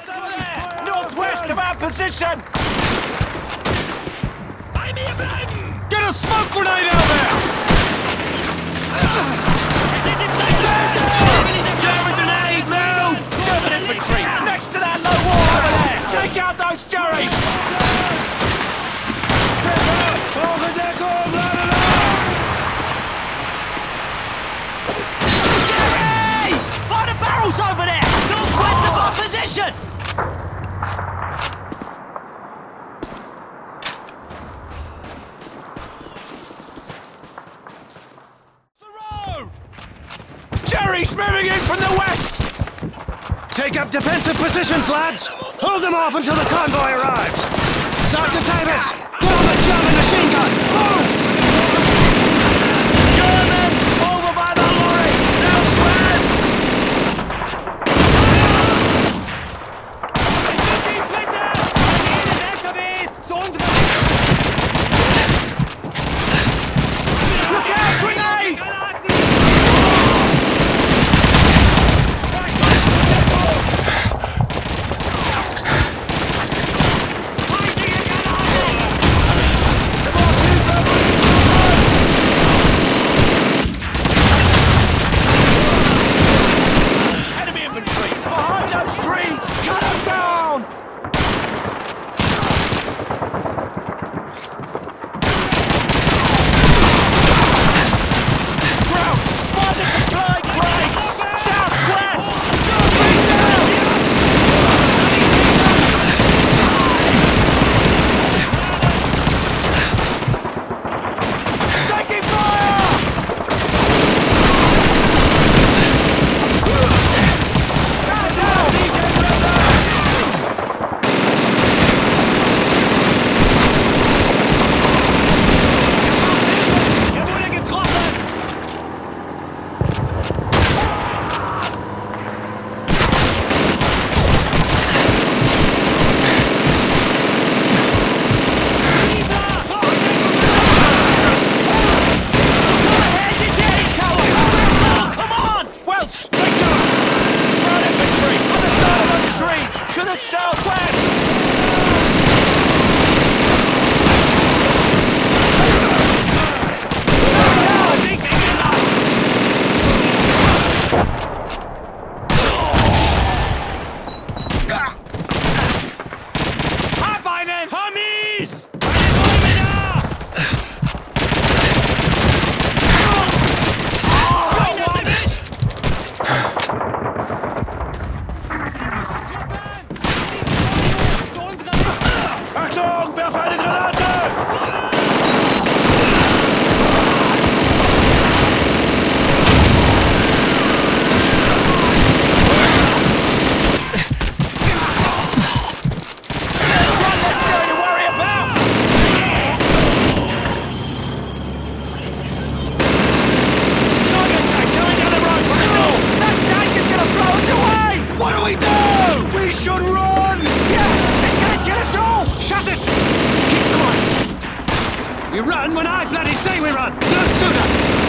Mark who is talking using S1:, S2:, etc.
S1: Northwest of our position! Get a smoke grenade out there! German grenade, move! German infantry, next to that low wall over there! Take out those Jerrys! Jerrys! By the barrels over there! Northwest of our position! Jerry's moving in from the west! Take up defensive positions, lads! Hold them off until the convoy arrives! Sergeant Davis, grab a German machine gun! Move! Germans! Over by the lorry! Southwest! Look out, grenade! Shut it! Keep quiet! We run when I bloody say we run, no sooner!